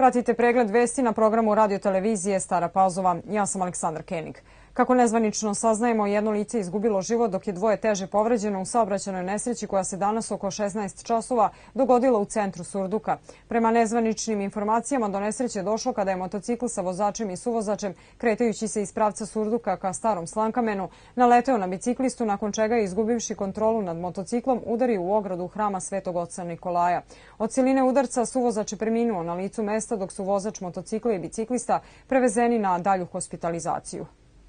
Pratite pregled vesti na programu radiotelevizije Stara Pazova. Ja sam Aleksandar Kenig. Kako nezvanično saznajemo, jedno lice izgubilo život dok je dvoje teže povređeno u saobraćajnoj nesreći koja se danas oko 16 časova dogodila u centru Surduka. Prema nezvaničnim informacijama do nesreće je došlo kada je motocikl sa vozačem i suvozačem, kretajući se iz pravca Surduka ka Starom Slankamenu, naleteo na biciklistu, nakon čega je, izgubivši kontrolu nad motociklom, udario u ogradu hrama Svetog oca Nikolaja. Od siline udarca suvozač je preminuo na licu mesta, dok su vozač motocikla i biciklista prevezeni na dalju hospitalizaciju.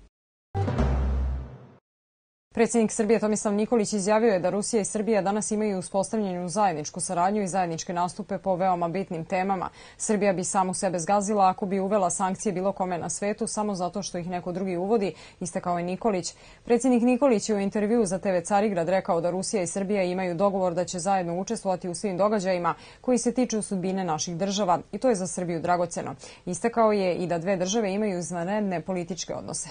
Predsjednik Srbije Tomislav Nikolić izjavio je da Rusija i Srbija danas imaju uspostavljenu zajedničku saradnju i zajedničke nastupe po veoma bitnim temama. Srbija bi samu sebe zgazila ako bi uvela sankcije bilo kome na svetu samo zato što ih neko drugi uvodi, istakao je Nikolić. Predsjednik Nikolić je u intervjuu za TV Carigrad rekao da Rusija i Srbija imaju dogovor da će zajedno učestvovati u svim događajima koji se tiču sudbine naših država i to je za Srbiju dragoceno. Istakao je i da dve države imaju izvanredne političke odnose.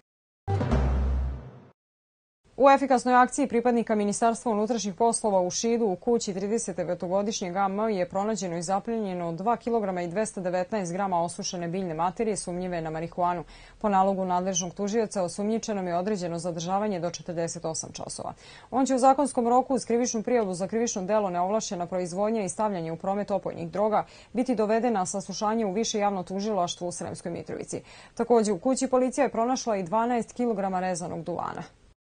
U efikasnoj akciji pripadnika Ministarstva unutrašnjih poslova u Šidu u kući 39-godišnjeg AM je pronađeno i zaplenjeno 2 kg i 219 grama osušene biljne materije sumnjive na marihuanu. Po nalogu nadležnog tužioca osumnjičenom je određeno zadržavanje do 48 časova. On će u zakonskom roku uz krivičnu prijavu za krivično delo neovlašćena proizvodnja i stavljanje u promet opojnih droga biti doveden na saslušanje u Više javno tužilaštvo u Sremskoj Mitrovici. Također u kući policija je pronašla i 12 kg rezanog duvana.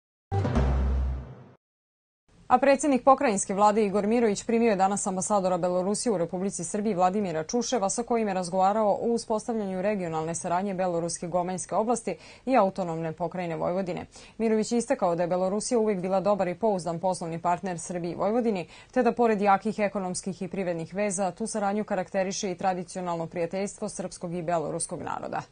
A predsjednik pokrajinske vlade Igor Mirović primio je danas ambasadora Belorusije u Republici Srbiji Vladimira Čuševa, sa kojim je razgovarao o uspostavljanju regionalne saradnje Beloruske Gomanjske oblasti i autonomne pokrajine Vojvodine. Mirović je istakao da je Belorusija uvijek bila dobar i pouzdan poslovni partner Srbiji i Vojvodini, te da pored jakih ekonomskih i privrednih veza tu saradnju karakteriše i tradicionalno prijateljstvo srpskog i beloruskog naroda.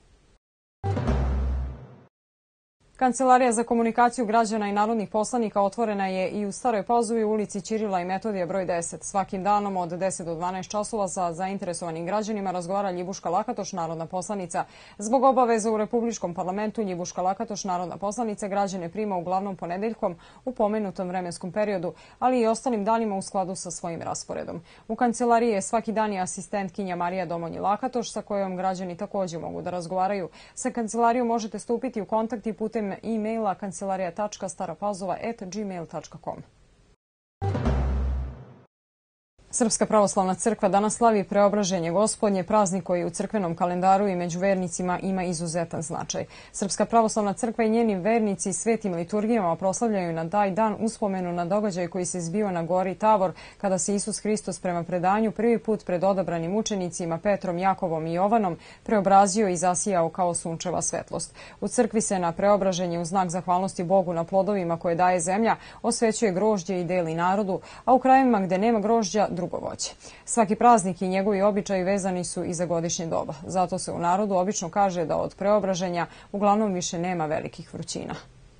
Kancelarija za komunikaciju građana i narodnih poslanika otvorena je i u Staroj Pazovi u ulici Ćirila i Metodija broj 10. Svakim danom od 10 do 12 časova sa zainteresovanim građanima razgovara Ljibuška Lakatoš, narodna poslanica. Zbog obaveza u Republičkom parlamentu Ljibuška Lakatoš, narodna poslanica, građane prima uglavnom ponedeljkom u pomenutom vremenskom periodu, ali i ostalim danima u skladu sa svojim rasporedom. U kancelariji je svaki dan i asistentkinja Marija Domonji Lakatoš, sa kojom građani također mogu da razgovaraju. Sa kancelarijom možete stupiti u kontakt i putem e-maila kancelarija.starapazova@gmail.com. Srpska pravoslavna crkva danas slavi Preobraženje Gospodnje, praznik koji u crkvenom kalendaru i među vernicima ima izuzetan značaj. Srpska pravoslavna crkva i njeni vernici svetim liturgijama proslavljaju na taj dan uspomenu na događaj koji se zbio na gori Tavor, kada se Isus Hristos prema predanju prvi put pred odabranim učenicima Petrom, Jakovom i Jovanom preobrazio i zasijao kao sunčeva svetlost. U crkvi se na preobraženje u znak zahvalnosti Bogu na plodovima koje daje zemlja osvećuje grožđe i deli narodu, a u krajevima gde nema grožđa drugo voće. Svaki praznik i njegovi običaji vezani su i za godišnje doba. Zato se u narodu obično kaže da od preobraženja uglavnom više nema velikih vrućina.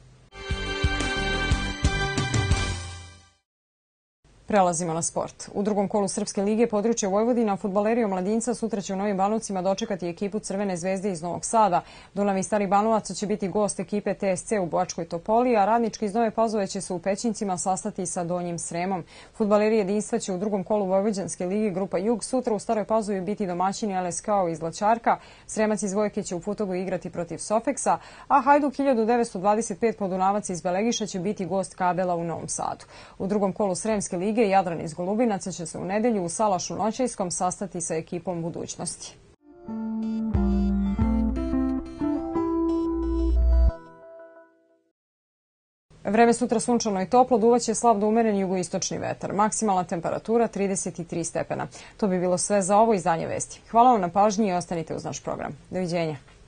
Prelazimo na sport. U drugom kolu Srpske lige područje Vojvodina fudbaleri omladinca sutra će u Novim Banovcima dočekati ekipu Crvene zvezde iz Novog Sada. Dunav iz Starih Banovaca će biti gost ekipe TSC u Bačkoj Topoli, a Radnički iz Nove Pazove će se u Pećincima sastati sa Donjim Sremom. Fudbaleri jedinstva će u drugom kolu Vojvođanske lige grupa Jug sutra u Staroj Pazovi biti domaćini LSK-o iz Zlačarka. Sremac iz Vojke će u Futogu igrati protiv Sofeksa, a Hajduk 1925 Podunavac iz Belegiša će biti gost Kabela u Novom Sadu. U drugom kolu Sremske lige Jadran iz Golubinaca će se u nedelju u Salašu Noćajskom sastati sa ekipom Budućnosti. Vreme sutra sunčano i toplo, duvaće slab do umeren jugoistočni vetar. Maksimalna temperatura 33 stepena. To bi bilo sve za ovo izdanje vesti. Hvala vam na pažnji i ostanite uz naš program. Doviđenja.